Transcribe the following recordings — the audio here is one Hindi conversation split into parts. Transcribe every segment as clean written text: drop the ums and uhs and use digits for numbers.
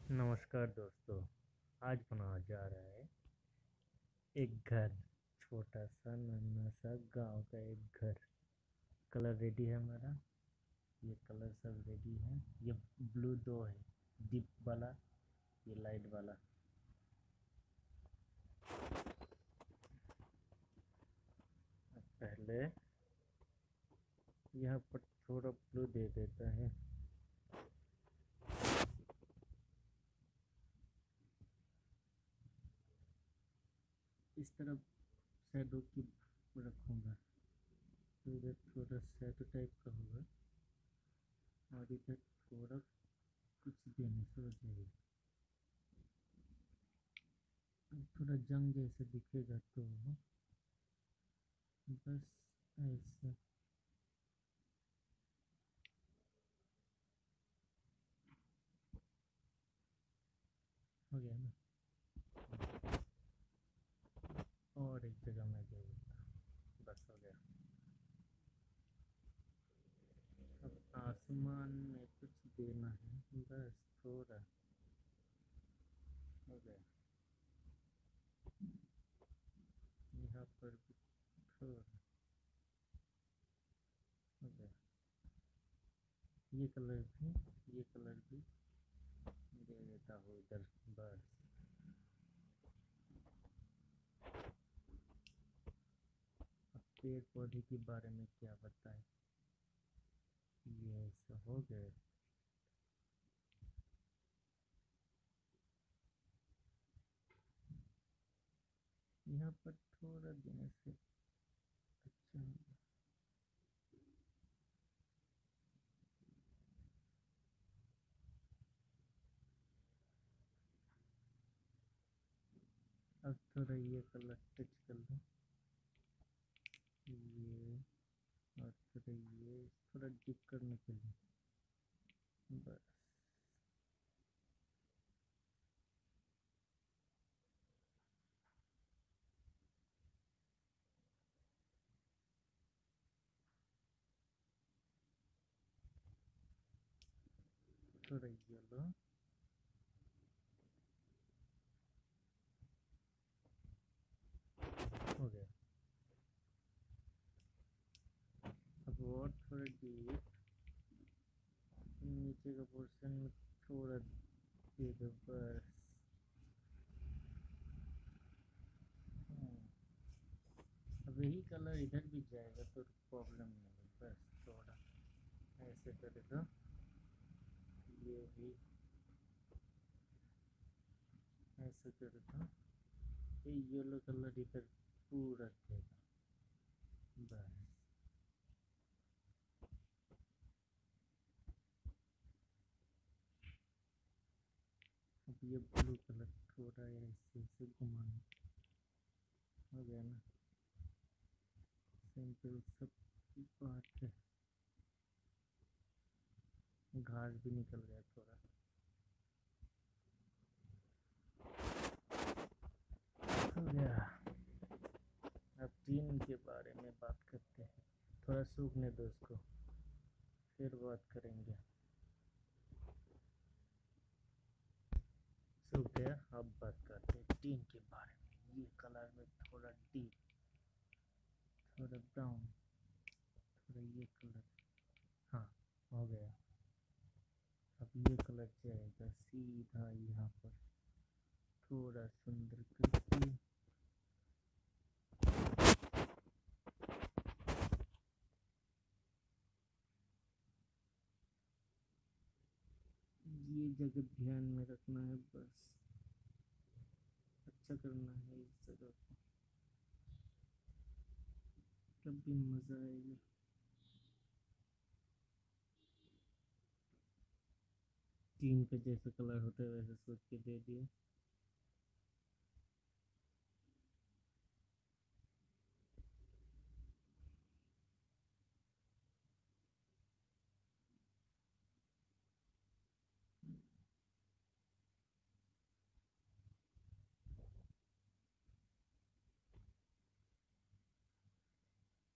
नमस्कार दोस्तों। आज बनाया जा रहा है एक घर। छोटा सा नन्हा सा गांव का एक घर। कलर रेडी है हमारा। ये कलर सब रेडी है। ये ब्लू दो है, डीप वाला, ये लाइट वाला। अब पहले यहाँ पर थोड़ा ब्लू दे देता है। इस तरफ शैडो की रखूँगा, तो इधर थोड़ा शैडो टाइप का होगा और इधर थोड़ा कुछ देने से हो जाएगा। थोड़ा जंग जैसा दिखेगा तो बस ऐसा। हो गया ना। और एक जगह मैं दे देता, बस हो गया। अब आसमान में कुछ देना है, बस थोड़ा। हो गया। यहाँ पर भी थोड़ा। हो गया। ये कलर भी, ये कलर भी दे देता हूँ इधर, बस। अब पेड़ पौधे के बारे में क्या बताएं। ये ऐसा हो गया। यहाँ पर थोड़ा देने से अच्छा होगा। अब थोड़ा ये कलर टच कर लो, ये, और थोड़ा ये थोड़ा डिप करने के लिए, बस। थोड़ा येलो, हो गया। अब और थोड़ा डीप नीचे का पोर्शन में थोड़ा दे दो, बस। अब यही कलर इधर भी जाएगा तो प्रॉब्लम नहीं है, बस थोड़ा ऐसे कर दो। ये भी ऐसे कर दो। ये येलो कलर इधर पूरा देगा, बस। अब ये ब्लू कलर थोड़ा ऐसे ऐसे घुमाना। हो गया ना। सिंपल सब बात है। घास भी निकल गया थोड़ा। हो गया। अब टीन के बारे में बात करते हैं। थोड़ा सूखने दो उसको, फिर बात करेंगे। सूख गया। अब बात करते हैं टीन के बारे में। ये कलर में थोड़ा डीप, थोड़ा ब्राउन, थोड़ा ये कलर। हाँ, हो गया। अब ये कलर जाएगा सीधा यहाँ पर, थोड़ा सुंदर करके। ये जगह ध्यान में रखना है, बस। अच्छा करना है इस जगह को, तब भी मज़ा आएगा। टीन का जैसा कलर होता है वैसे सोच के दे दिया।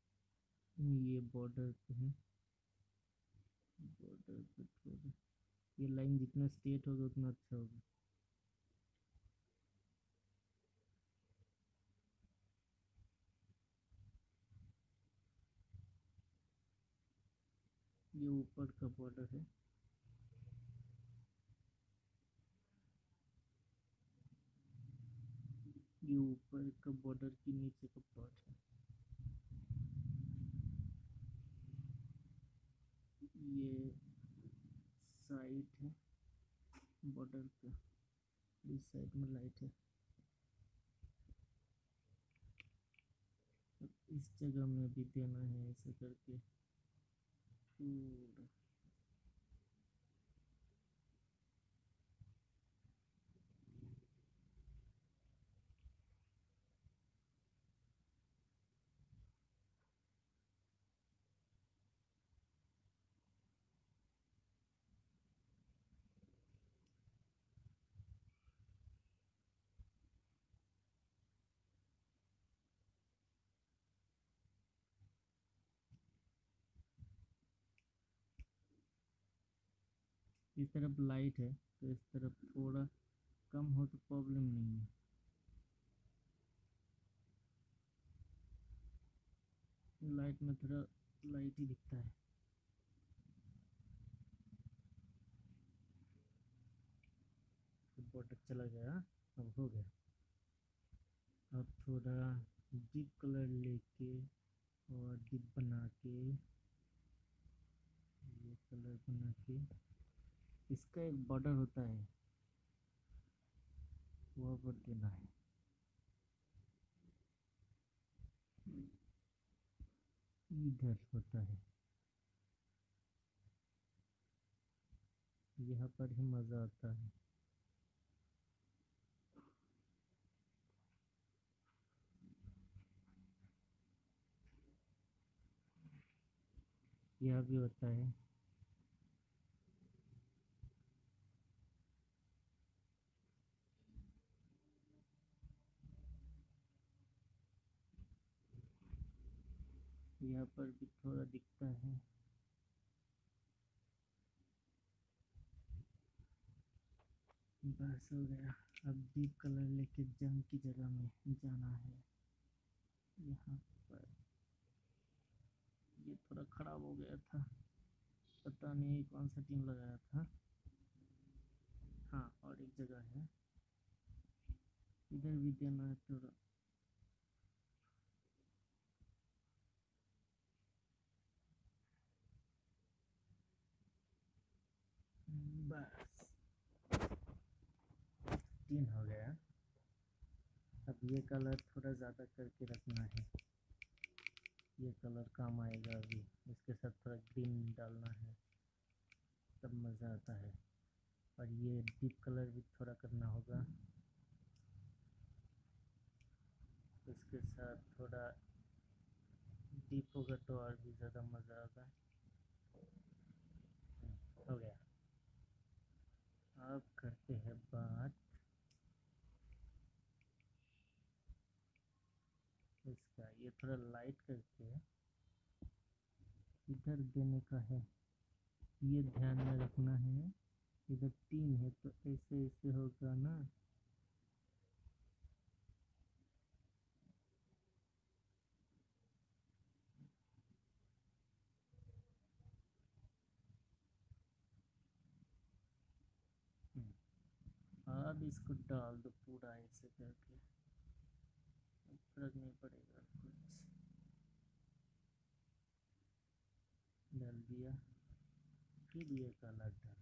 ये बॉर्डर पे है, बॉर्डर पे थोड़ा ये लाइन जितना स्ट्रेट होगा उतना अच्छा होगा। ये ऊपर का बॉर्डर है, ये ऊपर का बॉर्डर की नीचे का पार्ट है। ये साइड है बॉर्डर का, इस साइड में लाइट है। इस जगह में भी देना है ऐसे करके पूरा। इस तरफ लाइट है तो इस तरफ थोड़ा कम हो तो प्रॉब्लम नहीं है। लाइट में थोड़ा लाइट ही दिखता है। तो बॉर्डर चला गया, अब हो गया। अब थोड़ा डीप कलर लेके और डीप बना के, ये कलर बना के, इसका एक बॉर्डर होता है वहाँ पर देना है। इधर होता है, यहाँ पर ही मज़ा आता है। यह भी होता है। यहाँ पर भी थोड़ा दिखता है। बस हो गया। अब डीप कलर लेके जंग की जगह में जाना है। यहाँ पर ये थोड़ा खराब हो गया था, पता नहीं कौन सा टीम लगाया था। हाँ, और एक जगह है, इधर भी देना है थोड़ा। बस 3 हो गया। अब ये कलर थोड़ा ज़्यादा करके रखना है, ये कलर काम आएगा। अभी इसके साथ थोड़ा ग्रीन डालना है, तब मज़ा आता है। और ये डीप कलर भी थोड़ा करना होगा, इसके साथ थोड़ा डीप होगा तो और भी ज़्यादा मज़ा आएगा। हो गया। अब करते हैं बात इसका। ये थोड़ा लाइट करके इधर देने का है, ये ध्यान में रखना है। इधर 3 है तो ऐसे ऐसे होगा ना। अब इसको डाल दो पूरा ऐसे करके, फर्क नहीं पड़ेगा कुछ। डाल दिया, फिर ये कलर डाल।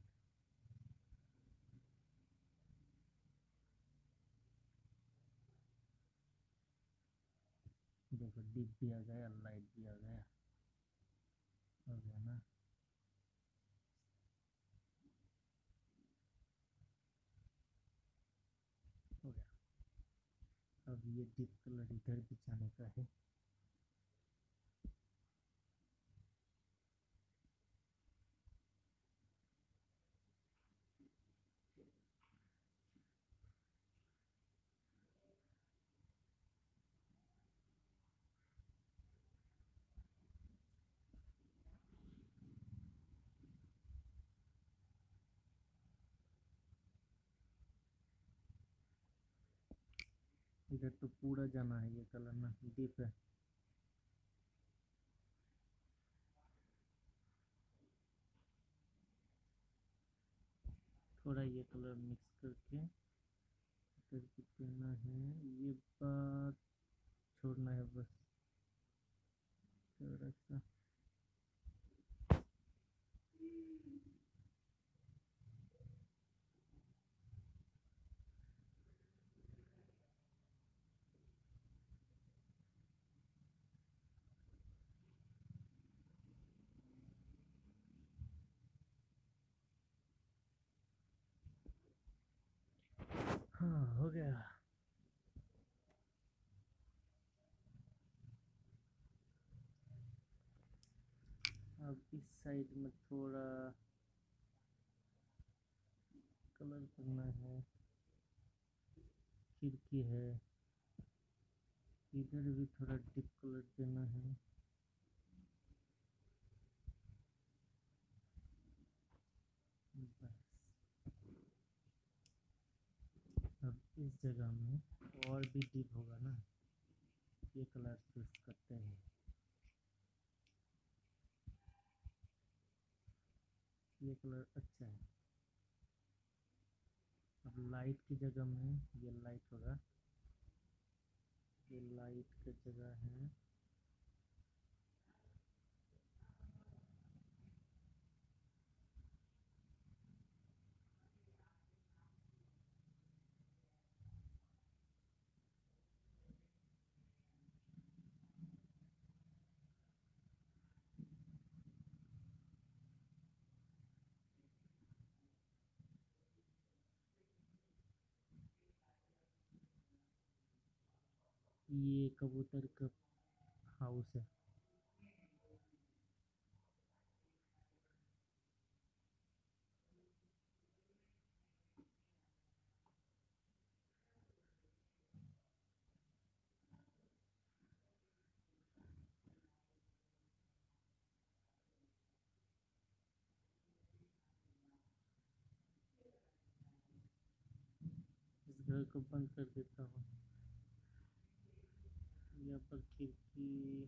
देखो डीप भी आ गया, लाइट भी आ गया। हो गया ना। हो गया। अब ये डीप कलर इधर भी जाने का है। इधर तो पूरा जाना है ये कलर ना, डीप है। थोड़ा ये कलर मिक्स करके करके देना है। ये बात छोड़ना है बस थोड़ा सा। हाँ हो गया। अब इस साइड में थोड़ा कलर करना है। खिड़की है, इधर भी थोड़ा डीप कलर देना है। बस अब इस जगह में और भी डीप होगा ना, ये कलर चूज करते हैं। ये कलर अच्छा है। अब लाइट की जगह में ये लाइट होगा, ये लाइट की जगह है। ये कबूतर का हाउस है। इस घर को बंद कर देता हूँ। यहाँ पर खिड़की,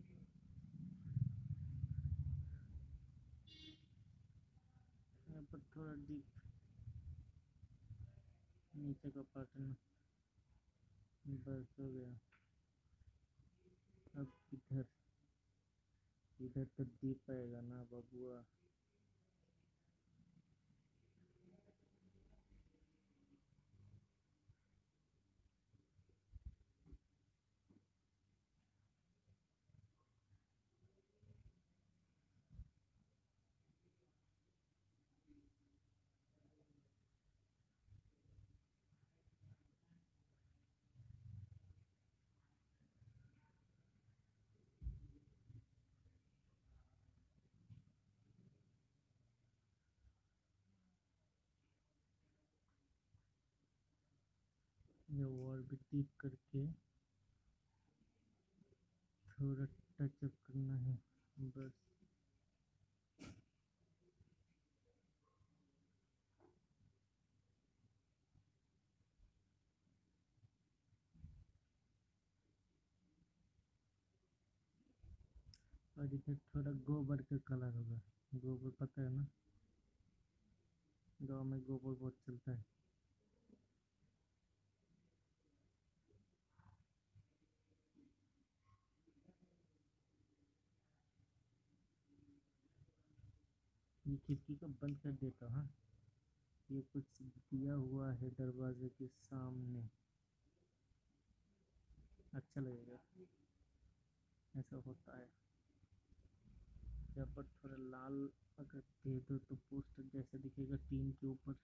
यहाँ पर थोड़ा डीप नीचे का पैटर्न। बस हो गया। अब इधर, इधर तो डीप आएगा ना बबुआ। ये और भी डीप करके थोड़ा टचअप करना है बस। और इधर थोड़ा गोबर का कलर होगा। गोबर पता है ना, गाँव में गोबर बहुत चलता है। ये खिड़की को बंद कर देता हूँ। हाँ, ये कुछ दिया हुआ है दरवाजे के सामने, अच्छा लगेगा। ऐसा होता है। यहाँ पर थोड़ा लाल अगर दे दो तो पोस्टर जैसा दिखेगा टीन के ऊपर।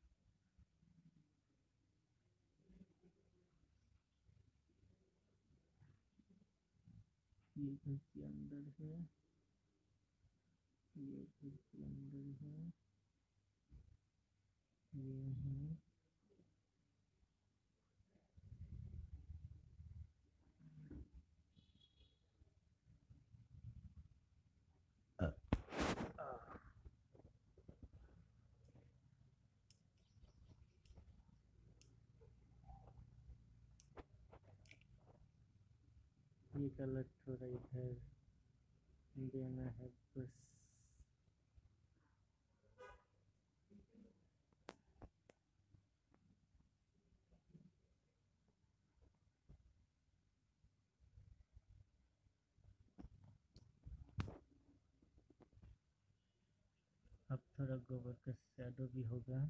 ये घर के अंदर है, ये घर के अंदर है, ये है। कलर थोड़ा इधर देना है बस। अब थोड़ा गोबर का शैडो भी होगा।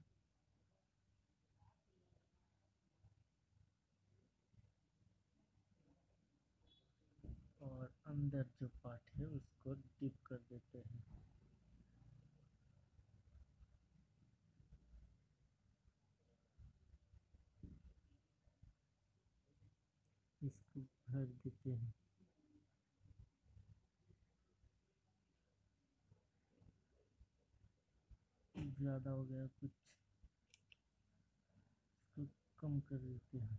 और अंदर जो पार्ट है उसको डीप कर देते हैं। इसको भर देते हैं। ज़्यादा हो गया कुछ, इसको कम कर देते हैं।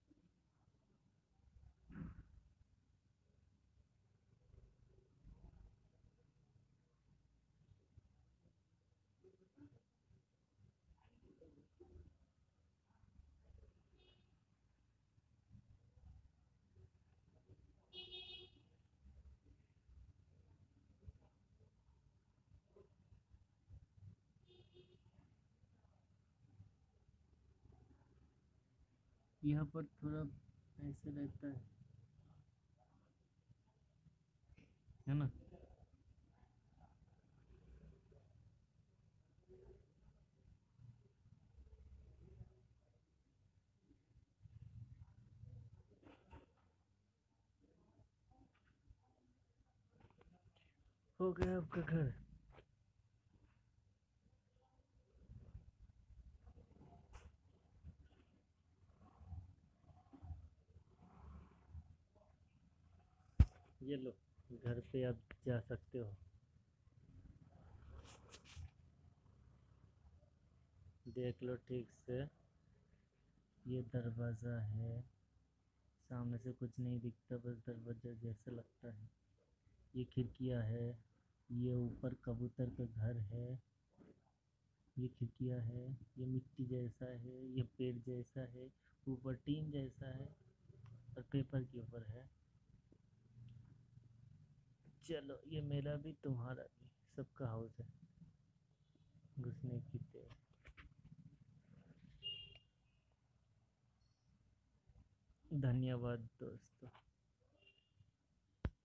यहाँ पर थोड़ा ऐसे रहता है ना। हो गया आपका घर। ये लो, घर पे आप जा सकते हो। देख लो ठीक से। ये दरवाज़ा है, सामने से कुछ नहीं दिखता, बस दरवाज़ा जैसा लगता है। ये खिड़कियाँ है, ये ऊपर कबूतर का घर है। ये खिड़कियाँ है, ये मिट्टी जैसा है, ये पेड़ जैसा है, ऊपर टीन जैसा है और पेपर के ऊपर है। चलो, ये मेरा भी तुम्हारा भी, सबका हाउस है घुसने की देर। धन्यवाद दोस्तों।